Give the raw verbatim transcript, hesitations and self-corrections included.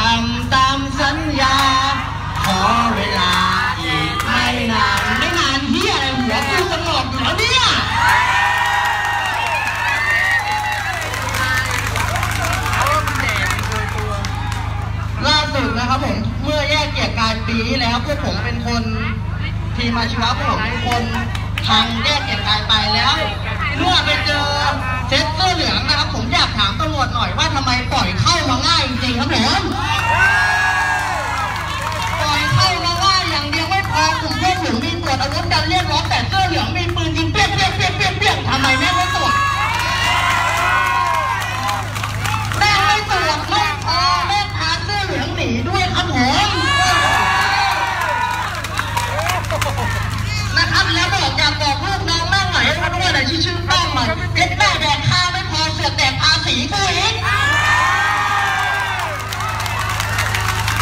ำตามสัญญาขอเวลาอีกไม่นานไม่นานที่อะไรหัวกูสงบอยู่แล้วเนี่ยล่าสุดนะครับผมเมื่อแยกเกียรติกายปีแล้วพวกผมเป็นคนทีมอาชีวะพวกผมเป็นคนทางแยกเกียรติกายไปแล้วเมื่อไปเจอเซตเสื้อเหลืองนะครับผมอยากถามตำรวจหน่อยว่าทำไมปล่อยเข้ามาง่ายจริงๆครับผม